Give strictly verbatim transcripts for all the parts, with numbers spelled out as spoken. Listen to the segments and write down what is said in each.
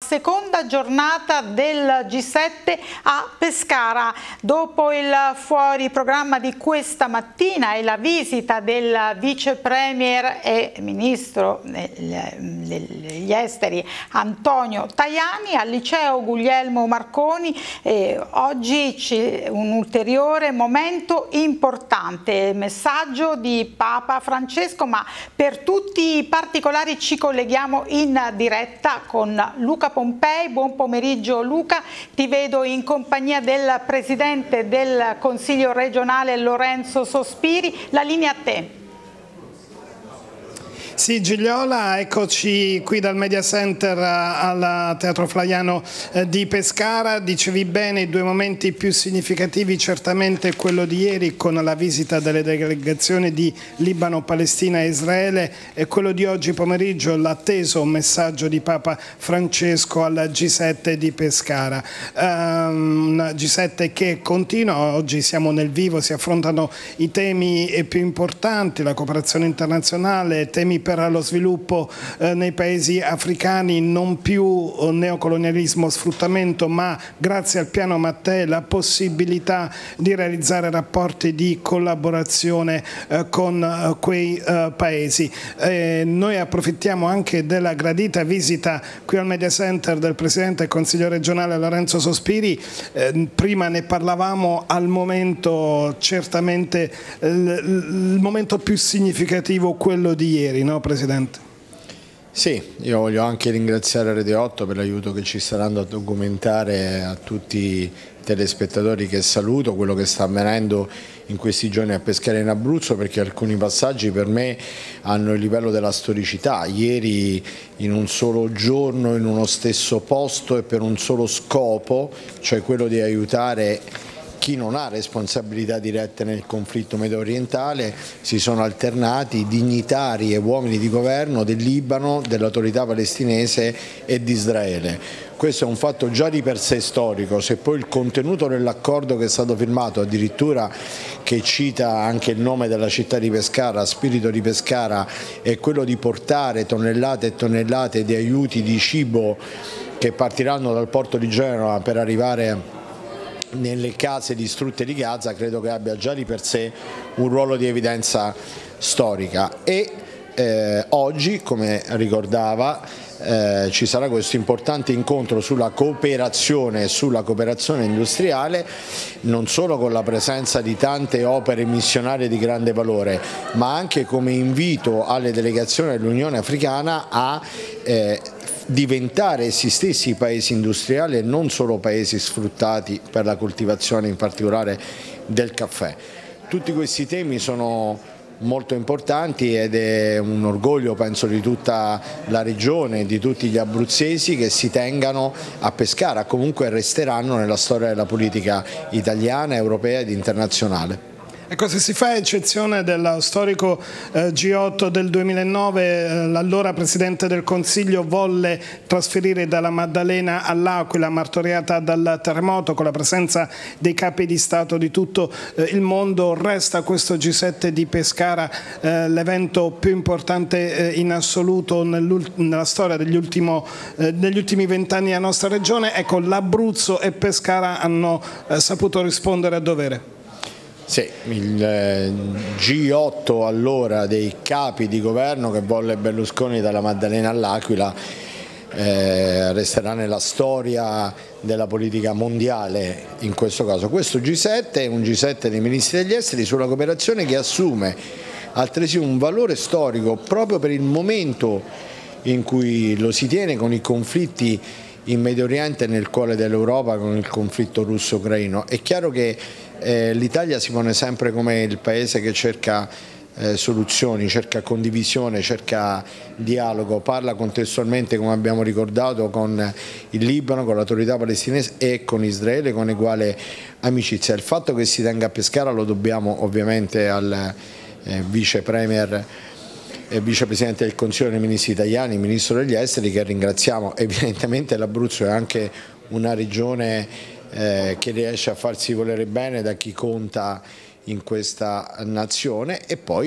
Seconda giornata del G sette a Pescara. Dopo il fuori programma di questa mattina e la visita del vice premier e ministro degli esteri Antonio Tajani al liceo Guglielmo Marconi, eh, oggi c'è un ulteriore momento importante, il messaggio di Papa Francesco, ma per tutti i particolari ci colleghiamo in diretta con Luca Pompei. Buon pomeriggio Luca, ti vedo in compagnia del Presidente del Consiglio regionale Lorenzo Sospiri, la linea a te. Sì, Gigliola, eccoci qui dal Media Center al Teatro Flaiano di Pescara. Dicevi bene, i due momenti più significativi certamente quello di ieri con la visita delle delegazioni di Libano, Palestina e Israele e quello di oggi pomeriggio, l'atteso messaggio di Papa Francesco al G sette di Pescara. Um, un G sette che continua, oggi siamo nel vivo, si affrontano i temi più importanti, la cooperazione internazionale, temi per lo sviluppo eh, nei paesi africani, non più eh, neocolonialismo, sfruttamento, ma grazie al piano Mattei la possibilità di realizzare rapporti di collaborazione eh, con eh, quei eh, paesi. Eh, noi approfittiamo anche della gradita visita qui al Media Center del Presidente del Consiglio regionale Lorenzo Sospiri. Eh, prima ne parlavamo, al momento certamente eh, il momento più significativo quello di ieri, no Presidente? Sì, io voglio anche ringraziare Rete otto per l'aiuto che ci sta dando a documentare a tutti i telespettatori che saluto quello che sta avvenendo in questi giorni a Pescara in Abruzzo, perché alcuni passaggi per me hanno il livello della storicità. Ieri in un solo giorno, in uno stesso posto e per un solo scopo, cioè quello di aiutare chi non ha responsabilità dirette nel conflitto medio orientale, si sono alternati dignitari e uomini di governo del Libano, dell'autorità palestinese e di Israele. Questo è un fatto già di per sé storico. Se poi il contenuto dell'accordo che è stato firmato, addirittura che cita anche il nome della città di Pescara, spirito di Pescara, è quello di portare tonnellate e tonnellate di aiuti di cibo che partiranno dal porto di Genova per arrivare nelle case distrutte di Gaza, credo che abbia già di per sé un ruolo di evidenza storica. E eh, oggi, come ricordava, eh, ci sarà questo importante incontro sulla cooperazione e sulla cooperazione industriale, non solo con la presenza di tante opere missionarie di grande valore, ma anche come invito alle delegazioni dell'Unione Africana a eh, diventare essi stessi paesi industriali e non solo paesi sfruttati per la coltivazione in particolare del caffè. Tutti questi temi sono molto importanti ed è un orgoglio, penso, di tutta la regione, di tutti gli abruzzesi che si tengano a Pescara, comunque resteranno nella storia della politica italiana, europea ed internazionale. Ecco, se si fa eccezione dello storico eh, G otto del duemilanove, eh, l'allora Presidente del Consiglio volle trasferire dalla Maddalena all'Aquila, martoriata dal terremoto, con la presenza dei capi di Stato di tutto eh, il mondo. Resta questo G sette di Pescara eh, l'evento più importante eh, in assoluto nella storia degli, ultimo, eh, degli ultimi vent'anni della nostra regione. Ecco, l'Abruzzo e Pescara hanno eh, saputo rispondere a dovere. Sì, il G otto allora dei capi di governo che volle Berlusconi dalla Maddalena all'Aquila eh, resterà nella storia della politica mondiale in questo caso. Questo G sette è un G sette dei ministri degli esteri sulla cooperazione che assume altresì un valore storico proprio per il momento in cui lo si tiene, con i conflitti in Medio Oriente e nel cuore dell'Europa, con il conflitto russo-ucraino. È chiaro che eh, l'Italia si pone sempre come il paese che cerca eh, soluzioni, cerca condivisione, cerca dialogo, parla contestualmente, come abbiamo ricordato, con il Libano, con l'autorità palestinese e con Israele, con eguale amicizia. Il fatto che si tenga a Pescara lo dobbiamo ovviamente al eh, vice premier e vicepresidente del Consiglio dei Ministri italiani, ministro degli esteri, che ringraziamo. Evidentemente l'Abruzzo è anche una regione eh, che riesce a farsi volere bene da chi conta in questa nazione, e poi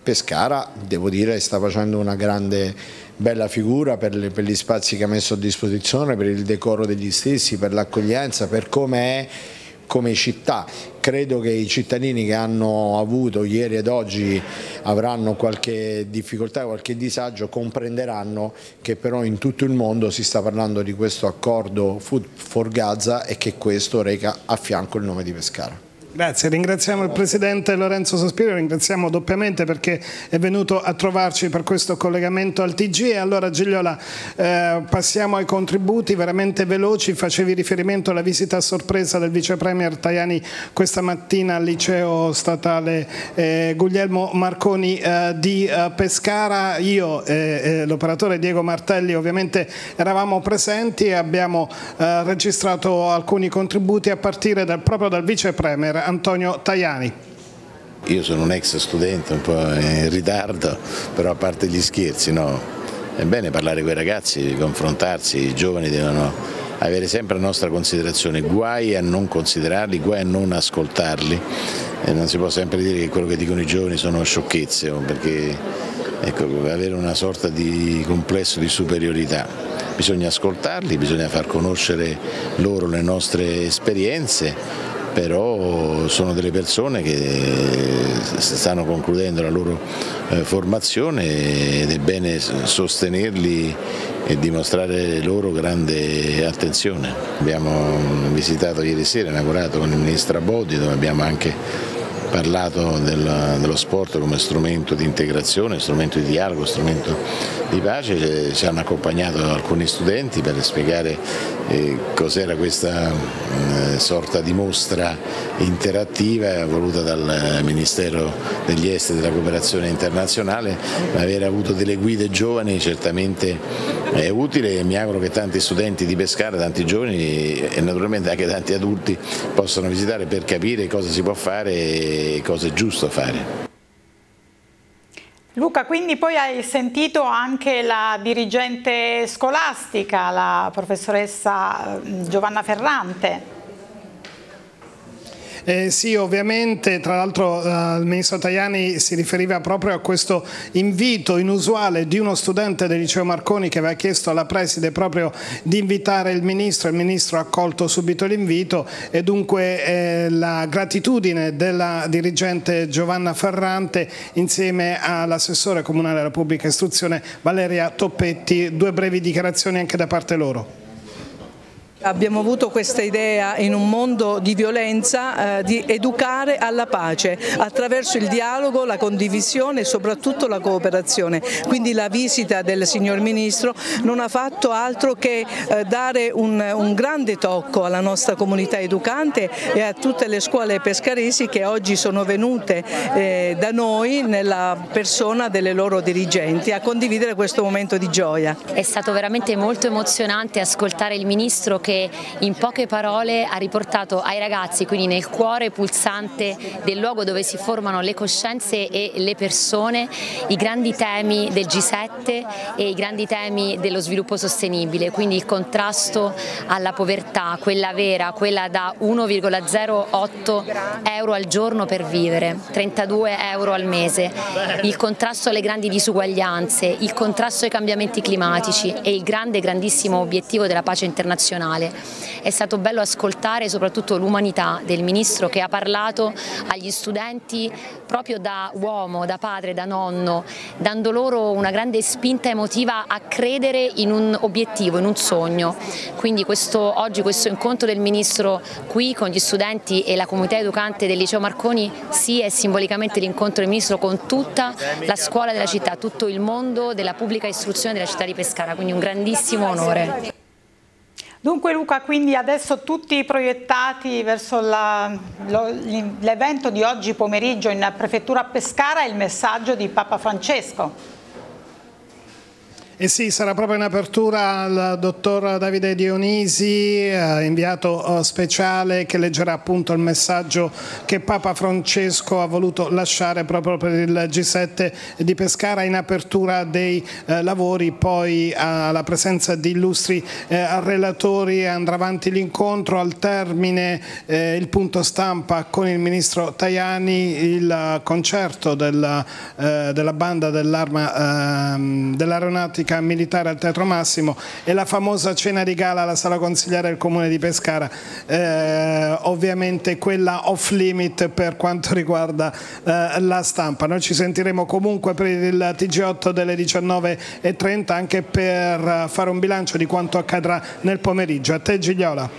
Pescara, devo dire, sta facendo una grande bella figura per, le, per gli spazi che ha messo a disposizione, per il decoro degli stessi, per l'accoglienza, per come è come città. Credo che i cittadini che hanno avuto ieri ed oggi avranno qualche difficoltà, qualche disagio, comprenderanno che però in tutto il mondo si sta parlando di questo accordo Food for Gaza e che questo reca a fianco il nome di Pescara. Grazie, ringraziamo il Presidente Lorenzo Sospiro, ringraziamo doppiamente perché è venuto a trovarci per questo collegamento al T G. E allora Gigliola, eh, passiamo ai contributi veramente veloci. Facevi riferimento alla visita a sorpresa del Vice Premier Tajani questa mattina al Liceo Statale eh, Guglielmo Marconi eh, di eh, Pescara. Io e eh, l'operatore Diego Martelli ovviamente eravamo presenti e abbiamo eh, registrato alcuni contributi a partire dal, proprio dal Vice Premier Antonio Tajani. Io sono un ex studente un po' in ritardo, però a parte gli scherzi, no? È bene parlare con i ragazzi, confrontarsi, i giovani devono avere sempre la nostra considerazione, guai a non considerarli, guai a non ascoltarli, e non si può sempre dire che quello che dicono i giovani sono sciocchezze, perché ecco, avere una sorta di complesso di superiorità. Bisogna ascoltarli, bisogna far conoscere loro le nostre esperienze, però sono delle persone che stanno concludendo la loro formazione ed è bene sostenerli e dimostrare loro grande attenzione. Abbiamo visitato ieri sera, inaugurato con il Ministro Abodi, dove abbiamo anche parlato del, dello sport come strumento di integrazione, strumento di dialogo, strumento di pace. Ci hanno accompagnato alcuni studenti per spiegare eh, cos'era questa eh, sorta di mostra interattiva voluta dal Ministero degli Esteri e della Cooperazione Internazionale. Aver avuto delle guide giovani certamente è utile e mi auguro che tanti studenti di Pescara, tanti giovani e naturalmente anche tanti adulti possano visitare per capire cosa si può fare e cosa è giusto fare. Luca, quindi poi hai sentito anche la dirigente scolastica, la professoressa Giovanna Ferrante. Eh, sì, ovviamente, tra l'altro eh, il Ministro Tajani si riferiva proprio a questo invito inusuale di uno studente del Liceo Marconi che aveva chiesto alla preside proprio di invitare il Ministro. Il Ministro ha accolto subito l'invito e dunque eh, la gratitudine della dirigente Giovanna Ferrante insieme all'assessore comunale della pubblica istruzione Valeria Toppetti. Due brevi dichiarazioni anche da parte loro. Abbiamo avuto questa idea in un mondo di violenza eh, di educare alla pace attraverso il dialogo, la condivisione e soprattutto la cooperazione. Quindi la visita del signor Ministro non ha fatto altro che eh, dare un, un grande tocco alla nostra comunità educante e a tutte le scuole pescaresi che oggi sono venute eh, da noi nella persona delle loro dirigenti a condividere questo momento di gioia. È stato veramente molto emozionante ascoltare il Ministro che in poche parole ha riportato ai ragazzi, quindi nel cuore pulsante del luogo dove si formano le coscienze e le persone, i grandi temi del G sette e i grandi temi dello sviluppo sostenibile, quindi il contrasto alla povertà, quella vera, quella da uno virgola zero otto euro al giorno per vivere, trentadue euro al mese, il contrasto alle grandi disuguaglianze, il contrasto ai cambiamenti climatici e il grande, grandissimo obiettivo della pace internazionale. È stato bello ascoltare soprattutto l'umanità del Ministro che ha parlato agli studenti proprio da uomo, da padre, da nonno, dando loro una grande spinta emotiva a credere in un obiettivo, in un sogno. Quindi questo, oggi questo incontro del Ministro qui con gli studenti e la comunità educante del Liceo Marconi sì è simbolicamente l'incontro del Ministro con tutta la scuola della città, tutto il mondo della pubblica istruzione della città di Pescara, quindi un grandissimo onore. Dunque Luca, quindi adesso tutti proiettati verso l'evento di oggi pomeriggio in Prefettura a Pescara e il messaggio di Papa Francesco. Eh sì, sarà proprio in apertura il dottor Davide Dionisi, eh, inviato speciale, che leggerà appunto il messaggio che Papa Francesco ha voluto lasciare proprio per il G sette di Pescara in apertura dei eh, lavori. Poi alla presenza di illustri eh, relatori andrà avanti l'incontro, al termine eh, il punto stampa con il ministro Tajani, il concerto della, eh, della banda dell'arma eh, dell'aeronautica militare al Teatro Massimo e la famosa cena di gala alla Sala Consigliare del Comune di Pescara, eh, ovviamente quella off limit per quanto riguarda eh, la stampa. Noi ci sentiremo comunque per il T G otto delle diciannove e trenta anche per fare un bilancio di quanto accadrà nel pomeriggio. A te Gigliola.